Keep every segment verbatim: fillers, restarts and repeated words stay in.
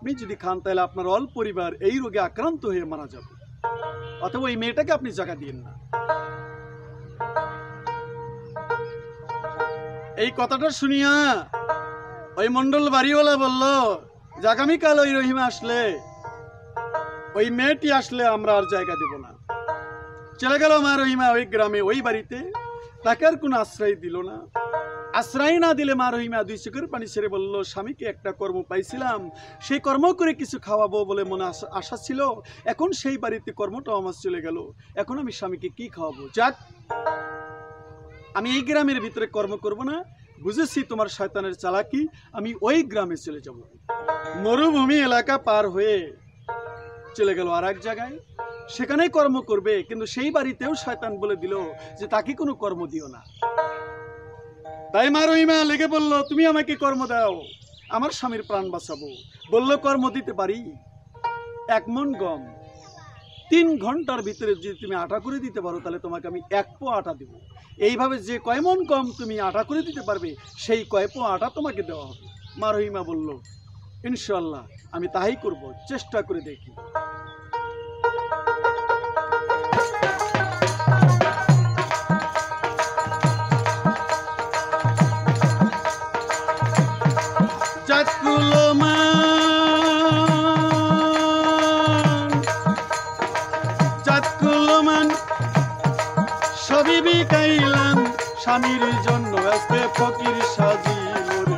আপনি যদি খান তাহলে আপনার অল পরিবার এই রোগে আক্রান্ত হয়ে মারা যাবে, অথবা এই মেয়েটাকে আপনি জায়গা দিন না। এই কথাটা শুনিয়া ওই মন্ডল বাড়িওয়ালা বলল যে আগামীকাল ওই রহিমা আসলে, ওই মেয়েটি আসলে আমরা আর জায়গা দেব না। চলে গেল মা রহিমা ওই গ্রামে, ওই বাড়িতে। তাকে আর কোনো আশ্রয় দিল না। আশ্রয় না দিলে মা রহিমা দুই চোখের পানি ছেড়ে বলল, স্বামীকে একটা কর্ম পাইছিলাম, সেই কর্ম করে কিছু খাওয়াবো বলে মনে আশা ছিল, এখন সেই বাড়িতে কর্মটাও আমার চলে গেল, এখন আমি স্বামীকে কি খাওয়াবো? যাক, আমি এই গ্রামের ভিতরে কর্ম করব না, বুঝেছি তোমার শয়তানের চালাকি, আমি ওই গ্রামে চলে যাব। মরুভূমি এলাকা পার হয়ে চলে গেল আর এক জায়গায়, সেখানেই কর্ম করবে, কিন্তু সেই বাড়িতেও শয়তান বলে দিল যে তাকে কোনো কর্ম দিও না। তাই মা রহিমা লেগে বলল, তুমি আমাকে কর্ম দাও, আমার স্বামীর প্রাণ বাঁচাবো। বলল, কর্ম দিতে পারি, এক মন গম তিন ঘন্টার ভিতরে যদি তুমি আটা করে দিতে পারো তাহলে তোমাকে আমি এক পো আটা দেব। এইভাবে যে কয় মন গম তুমি আটা করে দিতে পারবে সেই কয় পো আটা তোমাকে দেওয়া হবে। মা রহিমা বলল, ইনশাআল্লাহ আমি তাই করব, চেষ্টা করে দেখি। সবই বিকাইলাম স্বামীর জন্য, আজকে ফকির সাজিল রে।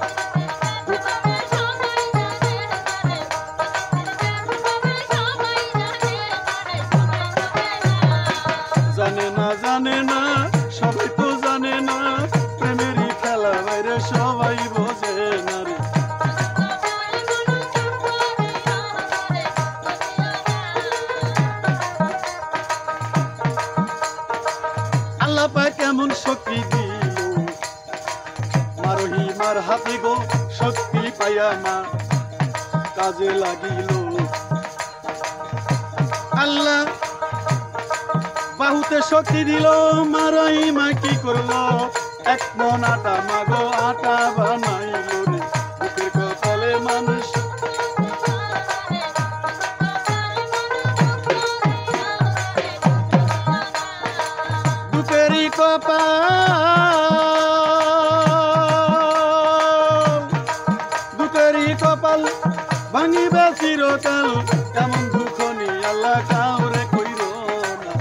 জানে না জানে না সবাই তো জানে না, প্রেমেরই খেলা বাইরে সবাই বোঝে না রে। আল্লাহ পাক কেমন শক্তি দিল মা রহিমার হাতে গো, শক্তি পাইয়া মা কাজে লাগিল। আল্লাহ বাহুতে শক্তি দিল, মা রহিমা কি করলো, এক মন আটা মাগো আটা বানাইল রে। বুকের কপালে মানুষ বুকেরই কপাল বুকেরই কপাল ভাঙিবে চিরকাল, এমন দুঃখ নি আল্লাহ কাউরে কইর না।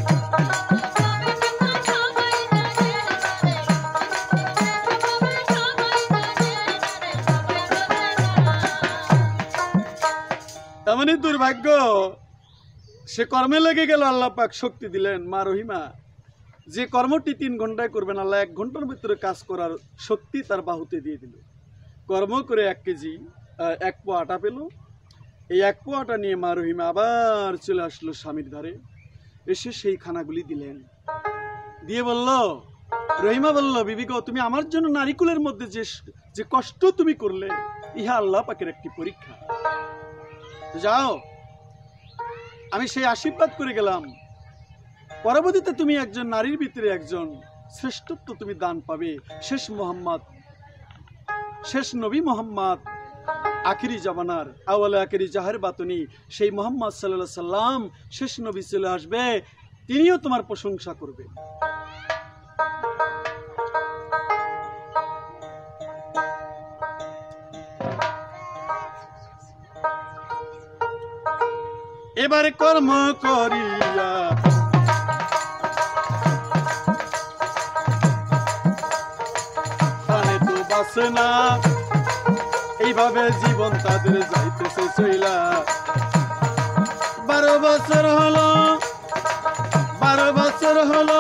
তেমনই দুর্ভাগ্য, সে কর্মে লেগে গেল, আল্লাহ পাক শক্তি দিলেন। মা রহিমা যে কর্মটি তিন ঘন্টায় করবেন, আল্লাহ এক ঘন্টার ভিতরে কাজ করার শক্তি তার বাহুতে দিয়ে দিল। কর্ম করে এক কেজি এক পো আটা পেল। এই এক পো আটা নিয়ে মা রহিমা আবার চলে আসলো স্বামীর ধারে, এসে সেই খানাগুলি দিলেন। দিয়ে বলল, রহিমা বলল, বিবি গো, তুমি আমার জন্য নারীকুলের মধ্যে যে যে কষ্ট তুমি করলে, ইহা আল্লাহ পাকের একটি পরীক্ষা। যাও, আমি সেই আশীর্বাদ করে গেলাম, পরবর্তীতে তুমি একজন নারীর ভিতরে একজন শ্রেষ্ঠত্ব তুমি দান পাবে। শেষ মোহাম্মদ, শেষ নবী মোহাম্মদ, আখিরি জামানার আওয়ালে আখিরি জাহের বাতনি সেই মোহাম্মদ সাল্লাল্লাহু আলাইহি সাল্লাম শেষ নবী চলে আসবে, তিনিও তোমার প্রশংসা করবে। এবারে কর্ম করিয়া প্রাণে তো বাঁচে না, এইভাবে জীবন তাদের যাইতেছে চইলা। বারো বছর হলো বারো বছর হলো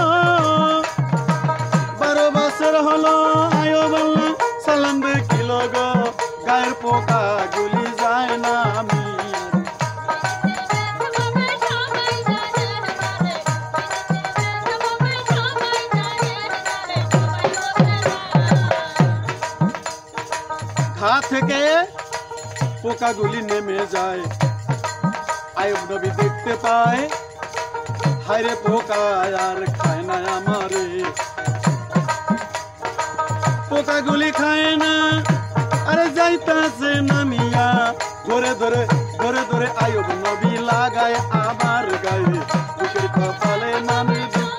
বারো বছর হলো আয়ো বললাম সালাম দেখিল গো, গায়ের পোকা গুলি যায় না আমি। ঘা থেকে পোকাগুলি নেমে যায়, আয়ুব নবী দেখতে পায়, হায়রে পোকা আর খায় না আমারে, পোকাগুলি খায় না, আরে যাইতাছে নামিয়া ধরে ধরে ধরে ধরে আয়ুব নবী লাগায় আমার গায়ে বুকের কপালে নামে দুঃখ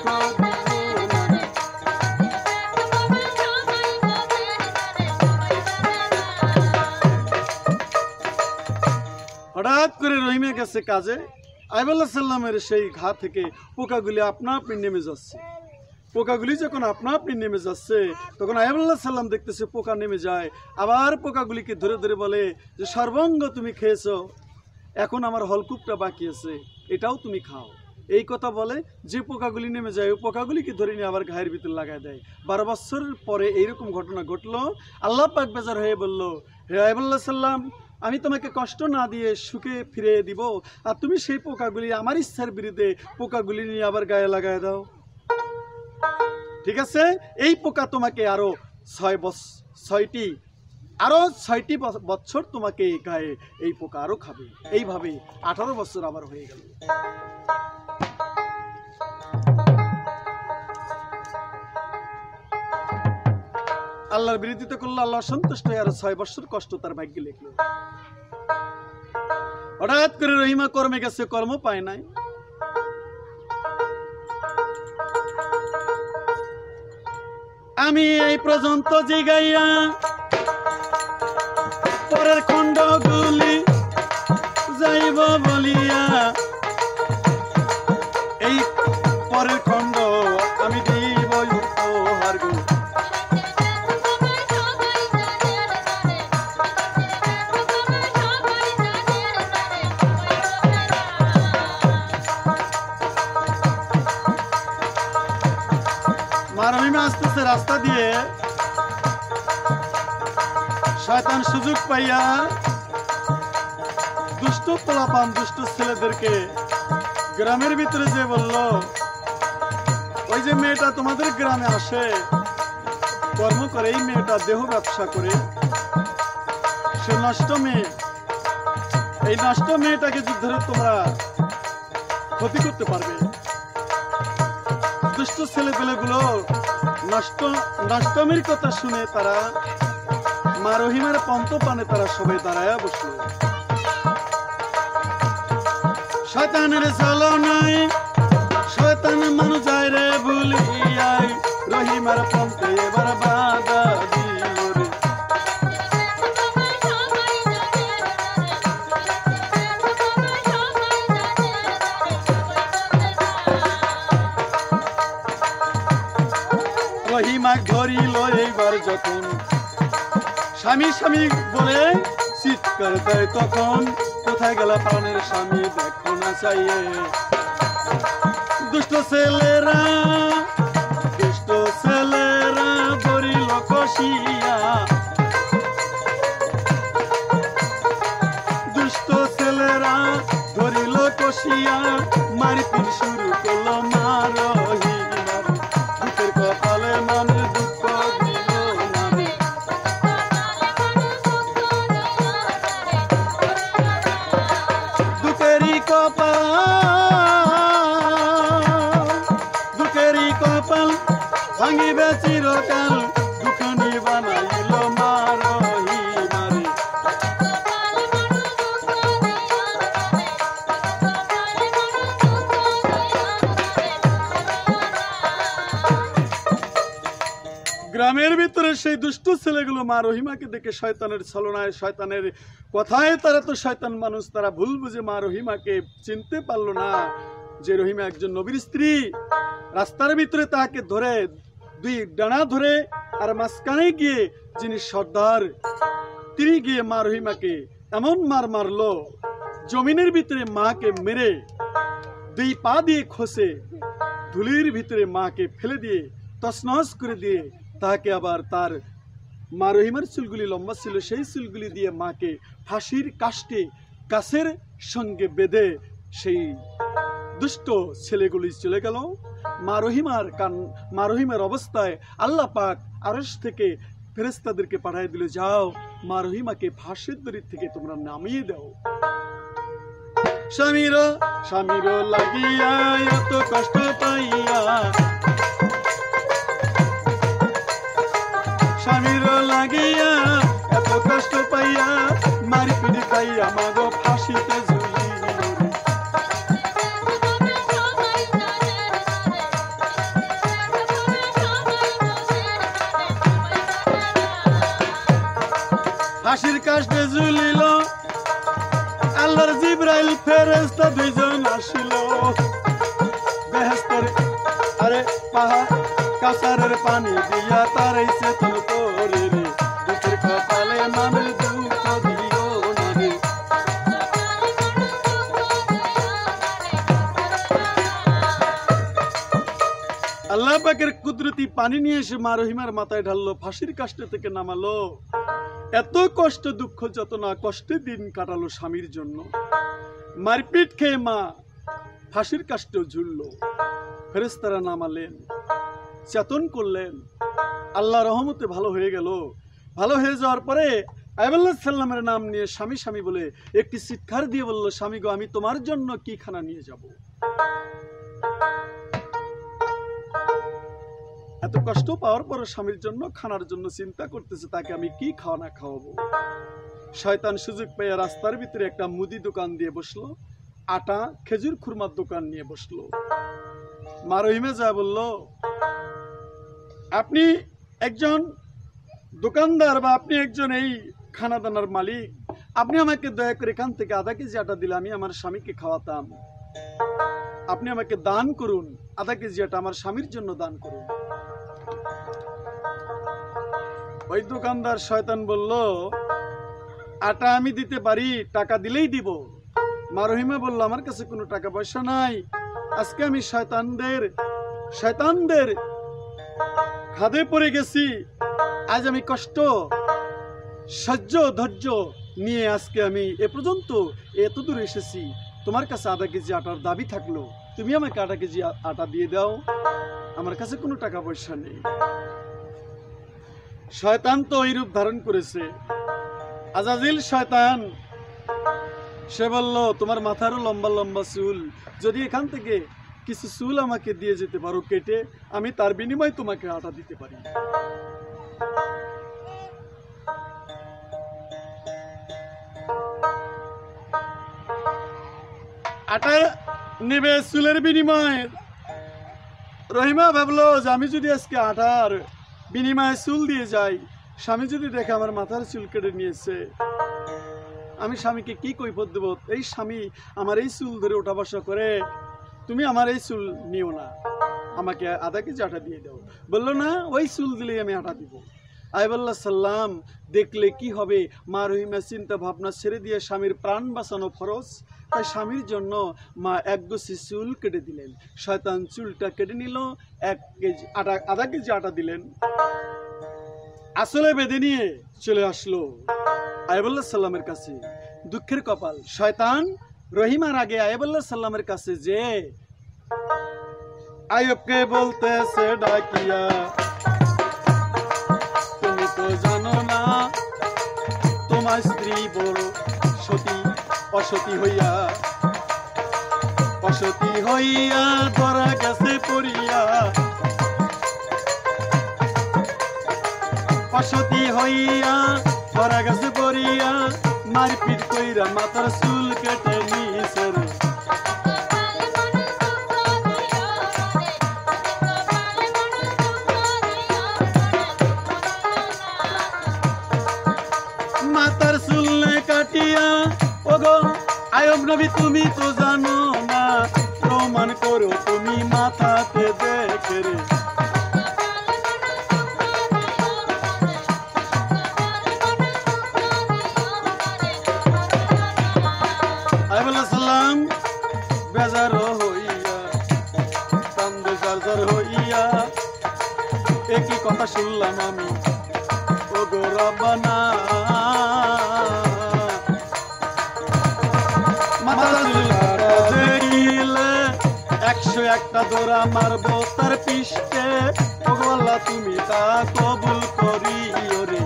হঠাৎ করে রহিমে গেছে কাজে আইব আলাইহিস সালামের সেই ঘা থেকে পোকাগুলি আপনা আপনি নেমে যাচ্ছে পোকাগুলি যখন আপনা আপনি নেমে যাচ্ছে তখন আইব আলাইহিস সালাম দেখতেছে পোকা নেমে যায় আবার পোকাগুলিকে ধরে ধরে বলে যে সর্বঙ্গ তুমি খেয়েছো এখন আমার হলকুপটা বাকি আছে এটাও তুমি খাও এই কথা বলে যে পোকাগুলি নেমে যায় ওই পোকাগুলিকে ধরে নিয়ে আবার ঘায়ের ভিতর লাগায় দেয় বারো বছরের পরে এইরকম ঘটনা ঘটলো আল্লাহ পাক বেজার হয়ে বলল হে আইব আলাইহিস সালাম আমি তোমাকে কষ্ট না দিয়ে সুখে ফিরে দিব আর তুমি সেই পোকাগুলি আমার ইচ্ছার বিরুদ্ধে পোকাগুলি নিয়ে আবার গায়ে লাগায় দাও ঠিক আছে এই পোকা তোমাকে আরো ছয় বছর ছয়টি আরো ছয়টি বছর তোমাকে গায়ে এই পোকা আরো খাবে এইভাবে আঠারো বছর আবার হয়ে গেল আল্লাহর বিরোধিতা করলো আল্লাহ সন্তুষ্ট হয়ে আরো ছয় বছর কষ্ট তার ভাগ্যে লিখলো হঠাৎ করে রহিমা কর্মে গেছে কর্ম পায় নাই আমি এই পর্যন্ত জিগাইয়া পরের খণ্ড গুলি যাইব বলিয়া এই পরের খণ্ড আমি দিব উপহার গো রহিমা আসতেছে রাস্তা দিয়ে শয়তান সুযোগ পাইয়া দুষ্ট পোলাপান দুষ্ট ছেলেদেরকে গ্রামের ভিতরে যে বলল ওই যে মেয়েটা তোমাদের গ্রামে আসে কর্ম করে এই মেয়েটা দেহ ব্যবসা করে সে নষ্ট মেয়ে এই নষ্ট মেয়েটাকে যুদ্ধে তোমরা ক্ষতি করতে পারবে দুষ্ট ছেলে পেলেগুলো নষ্ট নষ্টমীর কথা শুনে তারা মা রহিমার পন্ত পানে তারা সবাই দাঁড়ায়া বসল শয়তানের চালনায় শয়তান মানুষ যায় রে ভুলিয়াই রহিমার পন্থে এবার বাধা দিল রে রহিমা ধরিল এইবার যখন স্বামী স্বামী বলে চিৎকার দেয় তখন কোথায় গেল প্রাণের স্বামী দেখো না চাইয়ে দুষ্ট ছেলেরা দুষ্ট ছেলেরা ধরিল কষিয়া দুষ্ট ছেলেরা ধরিল কষিয়া মারপিট শুরু করলো মা রহিমার দুঃখের কপালে মানে দুঃখ দিল নামে দুঃখেরই কপাল দুঃখেরই কপাল ভাঙিবে চিরকাল দুঃখনি বানাইল মা রহিমারে গ্রামের ভিতরে সেই দুষ্ট ছেলেগুলো মা রহিমাকে দেখে শয়তানের ছলনায় শয়তানের কথায় তারা তো শয়তান মানুষ তারা ভুল বুঝে মা রহিমাকে চিনতে পারলো না যে রহিমা একজন নবীর স্ত্রী রাস্তার ভিতরে তাকে ধরে দুই ডানা ধরে আর মাঝখানে গিয়ে যিনি সর্দার তিনি গিয়ে মা রহিমাকে এমন মার মারলো জমিনের ভিতরে মাকে মেরে দুই পা দিয়ে খসে ধুলির ভিতরে মাকে ফেলে দিয়ে তছনছ করে দিয়ে তাকে আবার তার মা রহিমার চুলগুলি লম্বা ছিল সেই চুলগুলি দিয়ে মাকে ফাঁসির কাষ্টে গাছের সঙ্গে বেঁধে সেই দুষ্ট ছেলেগুলি চলে গেল মা রহিমার কান মা রহিমার অবস্থায় আল্লাহ পাক আরশ থেকে ফেরেশতাদেরকে পাঠিয়ে দিল যাও মা রহিমাকে ফাঁসির দড়ি থেকে তোমরা নামিয়ে দাও স্বামীর স্বামীর লাগিয়া এত কষ্ট পাইয়া স্বামীর লাগিয়া এত কষ্ট পাইয়া মারি পিড়ি তাই আমাগো ফাঁসিতে ঝুলিল রে। ফাঁসির কাষ্টে ঝুলিল আল্লাহর জিবরাইল ফেরেশতা দুইজন আসিল। বেহেশতের আরে পাহাড় কাসারের পানি দিয়া তারাইছে তুল করে রে। দুঃখের কপালে মানুষ দুঃখ দিও না রে। আল্লাহ পাকের কুদরতি পানি নিয়ে এসে মা রহিমার মাথায় ঢাললো, ফাঁসির কাষ্টে থেকে নামালো। এত কষ্ট দুঃখ যতনা কষ্টে দিন কাটালো স্বামীর জন্য। মারপিট খেয়ে মা ফাঁসির কাষ্টেও ঝুললো। ফেরেশতারা নামালেন, চেতন করলেন। আল্লাহ রহমতে ভালো হয়ে গেল। ভালো হয়ে যাওয়ার পরে আইয়ুব আলাইহিস সালামের নাম নিয়ে স্বামী স্বামী বলে একটি চিৎকার দিয়ে বলল, স্বামী গো, আমি তোমার জন্য কি খানা নিয়ে যাব। এত কষ্ট পাওয়ার পর স্বামীর জন্য খানার জন্য চিন্তা করতেছে, তাকে আমি কি খাওয়ানা খাওয়াবো। শয়তান সুযোগ পেয়ে রাস্তার ভিতরে একটা মুদি দোকান দিয়ে বসলো, আটা খেজুর খুরমার দোকান নিয়ে বসলো। মা রহিমা যা বলল, আপনি একজন দোকানদার বা আপনি একজন এই খানাদানার মালিক, আপনি আমাকে দয়া করে এখান থেকে আধা কেজি আটা দিলে আমি আমার স্বামীকে খাওয়াতাম। আপনি আমাকে দান করুন, আধা কেজি আটা আমার স্বামীর জন্য দান করুন। ওই দোকানদার শয়তান বলল, আটা আমি দিতে পারি, টাকা দিলেই দিব। মা রহিমা বলল, আমার কাছে কোনো টাকা পয়সা নাই। আজকে আমি শয়তানদের শয়তানদের খাদে পড়ে গেছি। আজ আমি কষ্ট সহ্য ধৈর্য নিয়ে আজকে আমি এ পর্যন্ত এত দূর এসেছি। তোমার কাছে আধা কেজি আটার দাবি থাকলো, তুমি আমাকে আধা কেজি আটা দিয়ে দাও, আমার কাছে কোনো টাকা পয়সা নেই। শয়তান তো ওই রূপ ধারণ করেছে। আজাজিল শয়তান, সে বলল, তোমার মাথারও লম্বা লম্বা চুল, যদি এখান থেকে কিছু চুল আমাকে দিয়ে যেতে পারো কেটে, আমি তার বিনিময়ে তোমাকে আটা দিতে পারি। আটা নেবে চুলের বিনিময়ে। রহিমা ভাবলো যে আমি যদি আজকে আটার বিনিময়ে চুল দিয়ে যাই, স্বামী যদি দেখে আমার মাথার চুল কেটে নিয়েছে, আমি স্বামীকে কি কৈফিয়ত দেব। এই স্বামী আমার এই চুল ধরে ওঠা বসা করে, তুমি আমার এই চুল নিও না, আমাকে আধা কেজি আটা দিয়ে দাও। বললো, না, ওই চুল দিলেই আমি আটা দিব। আইয়ুব আলাইহিস সালাম দেখলে কি হবে, মা রহিমা চিন্তা ভাবনা ছেড়ে দিয়ে স্বামীর প্রাণ বাঁচানো ফরজ, তাই স্বামীর জন্য মা এক গোছি চুল কেটে দিলেন। শয়তান চুলটা কেটে নিল, এক কেজি আটা আধা কেজি আটা দিলেন, আসলে বেঁধে নিয়ে চলে আসলো আইয়ুব আলাইহিস সালামের কাছে। দুঃখের কপাল, শয়তান রহিমার আগে আইয়ুব আলাইহিস সালামের কাছে যে আইয়ুবকে বলতেছে ডাকিয়া, তুমি তো জানো না তোমার স্ত্রী বড় সতী, অসতী হইয়া অসতী হইয়া ধরা গেছে পড়িয়া, অসতী হইয়া ধরা গেছে পড়িয়া, মারপিট কইরা মাথার চুল কেটে নিছে রে। মাথার চুল কাটিয়া, ওগো আইয়ুব নবী তুমি তো জানো না, প্রমাণ করো তুমি মাথাতে দেখে রে। আইয়ুব আলাইহিস সালাম বেজার হইয়া, কান্দে জারজার হইয়া, একই কথা শুনলাম আমি, ওগো রব্বানা। একশো একটা দৌড়া মারবো তার পিষ্টে, ওগো আল্লাহ তুমি তা কবুল করিও রে।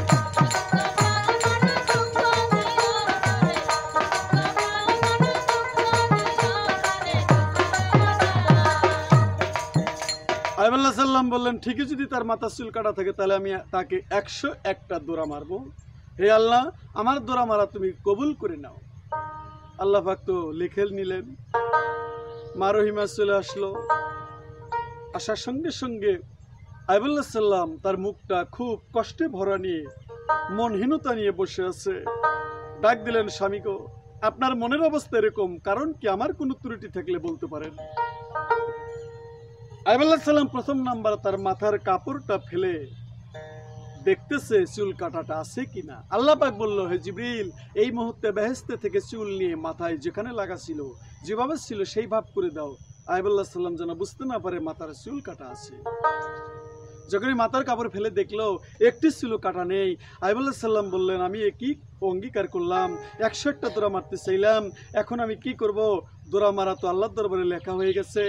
আইয়ুব আলাইহিস সালাম বললেন, ঠিকই যদি তার মাথা চুল কাটা থাকে তাহলে আমি তাকে একশো একটা দৌড়া মারবো। হে আল্লাহ, আমার দোরা মারা তুমি কবুল করে নাও। আল্লাহ পাক তো লিখে নিলেন। মা রহিমা চলে আসলো। আসার সঙ্গে সঙ্গে আইবুল্লাহ সাল্লাম তার মুখটা খুব কষ্টে ভরা নিয়ে, মনহীনতা নিয়ে বসে আছে। ডাক দিলেন, স্বামী গো, আপনার মনের অবস্থা এরকম, কারণ কি? আমার কোনো ত্রুটি থাকলে বলতে পারেন। আইবুল্লাহ সাল্লাম প্রথম নাম্বার তার মাথার কাপড়টা ফেলে দেখতেছে চুল কাটাটা আছে কিনা। আল্লাহ পাক বলল, হে জিবরিল, এই মুহূর্তে বেহেশতে থেকে চুল নিয়ে মাথায় যেখানে লাগা ছিল, যেভাবে ছিল সেই ভাব করে দাও। আইবুল্লাহ সাল্লাম যেন বুঝতে না পারে মাথার চুল কাটা আছে। যখনই মাথার কাপড় ফেলে দেখলো একটি চুল কাটা নেই, আইবুল্লাহ সাল্লাম বললেন, আমি একই অঙ্গীকার করলাম, একশো একটা দোরা মারতে চাইলাম, এখন আমি কি করব? দোরা মারা তো আল্লাহর দরবারে লেখা হয়ে গেছে।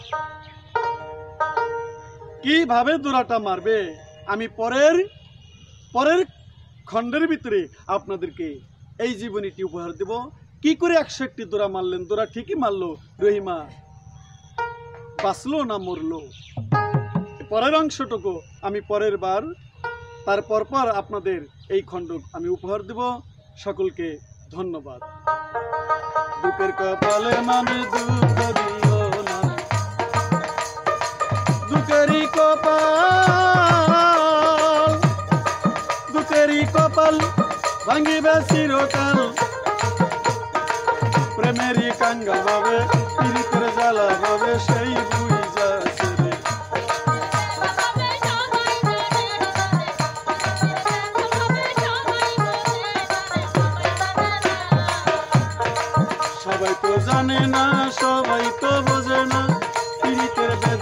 কিভাবে দোরাটা মারবে আমি পরের পরের খণ্ডের ভিতরে আপনাদেরকে এই জীবনীটি উপহার দেব। কি করে একশো একটি দোরা মারলেন? দোরা ঠিকই মারলো, রহিমা বাঁচলো না মরলো? পরের অংশটুকু আমি পরের বার তার পরপর আপনাদের এই খণ্ড আমি উপহার দেব। সকলকে ধন্যবাদ। দুঃখের কপালে মানে দুঃখ দিও না, দুঃখেরই কপাল, দুঃখেরই কপাল ভাঙিবে চিরকাল, প্রেমেরই কাঙ্গাল ভাবে, পীড়িতের জ্বালা ভাবে, সেই বুঝাছে রে। সবাই তো জানে না, সবাই তো বোঝে না, পীড়িতের